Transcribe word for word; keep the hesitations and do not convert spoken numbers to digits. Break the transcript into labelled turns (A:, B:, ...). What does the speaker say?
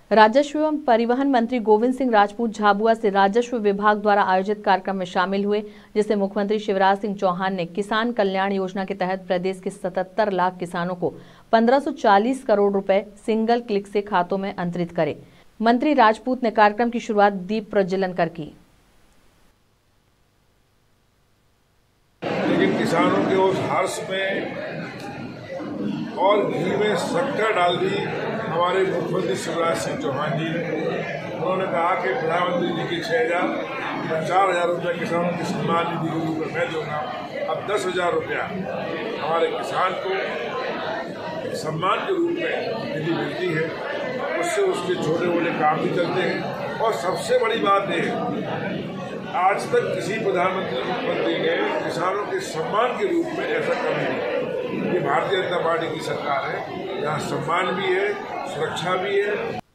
A: राजस्व एवं परिवहन मंत्री गोविंद सिंह राजपूत झाबुआ से राजस्व विभाग द्वारा आयोजित कार्यक्रम में शामिल हुए, जिसे मुख्यमंत्री शिवराज सिंह चौहान ने किसान कल्याण योजना के तहत प्रदेश के सतहत्तर लाख किसानों को पंद्रह सौ चालीस करोड़ रुपए सिंगल क्लिक से खातों में अंतरित करे। मंत्री राजपूत ने कार्यक्रम की शुरुआत दीप प्रज्वलन कर की।
B: लेकिन किसानों के उस हर्ष में और घी में शक्कर डाल दी हमारे मुख्यमंत्री शिवराज सिंह चौहान जी ने। उन्होंने कहा कि प्रधानमंत्री जी की छः हजार चार हजार रुपये किसानों की सम्मान निधि के रूप में मैं दूंगा। अब दस हजार रुपया हमारे किसान को सम्मान के रूप में निधि मिलती है, उससे उसके छोटे मोटे काम भी चलते हैं। और सबसे बड़ी बात है, आज तक किसी प्रधानमंत्री मुख्यमंत्री ने किसानों के सम्मान के रूप में ऐसा कभी नहीं। ये भारतीय जनता पार्टी की सरकार है, जहाँ सम्मान भी है, सुरक्षा भी है।